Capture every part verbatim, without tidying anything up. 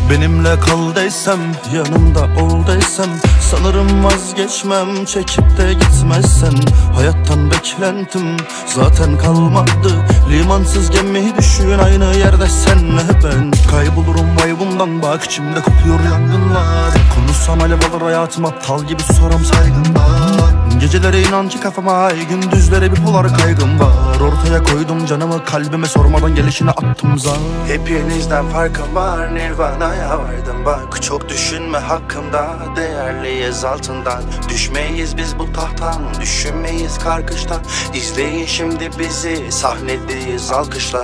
Benimle kal desem, yanımda ol desem, sanırım vazgeçmem çekip de gitmezsen. Hayattan beklentim zaten kalmadı, limansız gemi düşün aynı yerde senle ben. Kaybolurum vay bundan, bak içimde kopuyor yangınlar. Konuşsam alev alır hayatım, aptal gibi soram saygınlar. Gecelere inan ki kafama ay, gündüzlere bipolar kaygım var. Ortaya koydum canımı, kalbime sormadan gelişine attım zar. Hepinizden farkım var, Nirvana'ya vardım bak. Çok düşünme hakkımda, değerliyiz altından. Düşmeyiz biz bu tahttan, düşünmeyiz karkıştan. İzleyin şimdi bizi, sahnedeyiz alkışlar.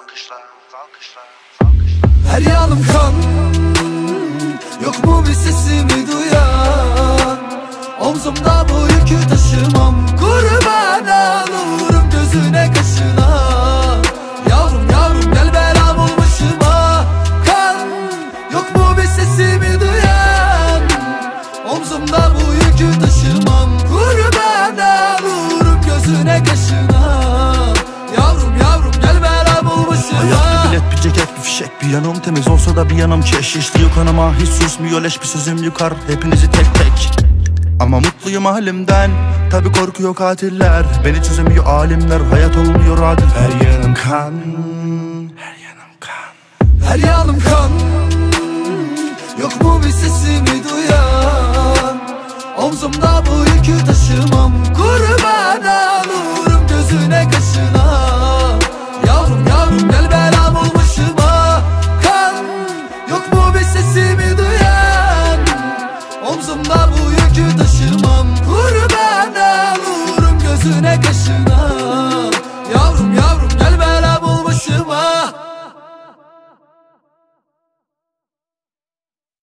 Her yanım kan, yok mu bir sesimi duyan? Omzumda bu yükü taşımam, kurban olurum gözüne kaşına. Yavrum yavrum gel belam ol başıma. Kan, yok mu bir sesimi duyan? Omzumda bu yükü taşımam, kurban olurum gözüne kaşına. Yavrum yavrum gel belam ol başıma. Hayat bir bilet, bir ceket, bir fişek, bir yanım temiz olsa da bir yanım keş. İşliyor kanıma hiç susmuyor leş, bir sözüm yukar hepinizi tek tek. Ama mutluyum halimden, tabi korkuyor katiller. Beni çözemiyor alimler, hayat olmuyor adil. Her yanım kan, her yanım kan, her yanım kan, yok mu bir sesimi duyan? Omzumda bu yükü taşımam, kurban olurum gözüne kaşına. Yavrum yavrum gel belam ol başıma. Kan, yok mu bir sesimi duyan? Omzumda bu yükü taşımam, kurban olurum gözüne kaşına. Yavrum yavrum